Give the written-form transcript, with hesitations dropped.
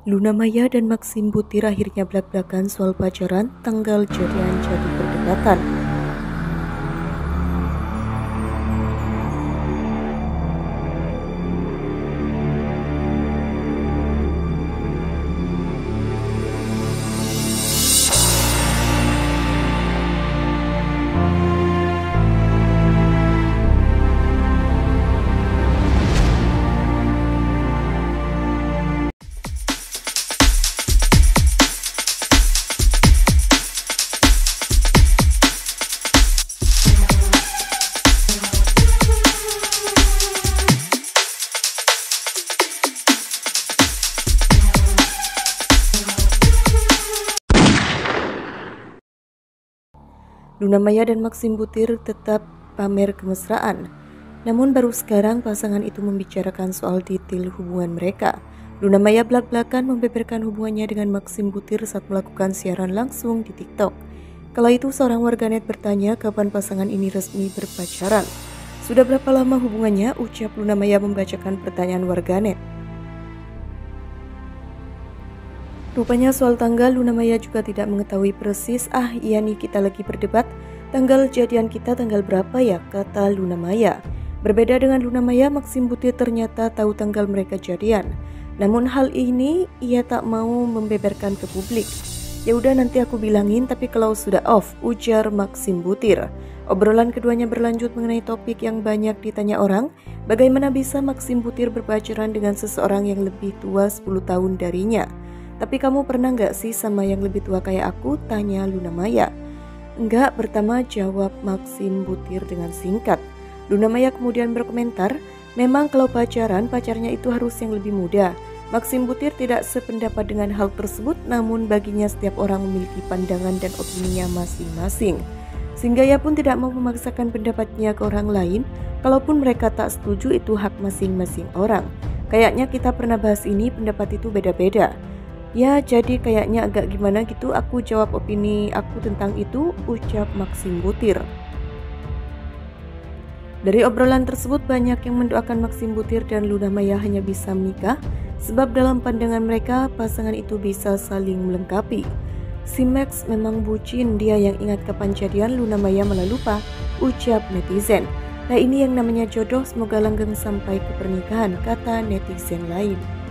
Luna Maya dan Maxim Butir akhirnya belak-belakan soal pacaran, tanggal jadian jadi perdebatan. Luna Maya dan Maxim Butir tetap pamer kemesraan. Namun baru sekarang pasangan itu membicarakan soal detail hubungan mereka. Luna Maya belak-belakan membeberkan hubungannya dengan Maxim Butir saat melakukan siaran langsung di TikTok. Kala itu seorang warganet bertanya kapan pasangan ini resmi berpacaran. Sudah berapa lama hubungannya? Ucap Luna Maya membacakan pertanyaan warganet. Rupanya soal tanggal Luna Maya juga tidak mengetahui persis. Iya nih, kita lagi berdebat tanggal jadian kita tanggal berapa ya, kata Luna Maya. Berbeda dengan Luna Maya, Maxim Butir ternyata tahu tanggal mereka jadian. Namun hal ini ia tak mau membeberkan ke publik. Ya udah, nanti aku bilangin tapi kalau sudah off, ujar Maxim Butir. Obrolan keduanya berlanjut mengenai topik yang banyak ditanya orang. Bagaimana bisa Maxim Butir berpacaran dengan seseorang yang lebih tua 10 tahun darinya? Tapi kamu pernah nggak sih sama yang lebih tua kayak aku? Tanya Luna Maya. Enggak, pertama jawab Maxim Butir dengan singkat. Luna Maya kemudian berkomentar, memang kalau pacarnya itu harus yang lebih muda. Maxim Butir tidak sependapat dengan hal tersebut, namun baginya setiap orang memiliki pandangan dan opininya masing-masing. Sehingga ia pun tidak mau memaksakan pendapatnya ke orang lain. Kalaupun mereka tak setuju, itu hak masing-masing orang. Kayaknya kita pernah bahas ini, pendapat itu beda-beda. Ya, jadi kayaknya agak gimana gitu, aku jawab opini aku tentang itu, ucap Maxim Butir. Dari obrolan tersebut banyak yang mendoakan Maxim Butir dan Luna Maya hanya bisa menikah, sebab dalam pandangan mereka pasangan itu bisa saling melengkapi. Si Max memang bucin, dia yang ingat kapan jadian, Luna Maya malah lupa, ucap netizen. Nah, ini yang namanya jodoh, semoga langgeng sampai ke pernikahan, kata netizen lain.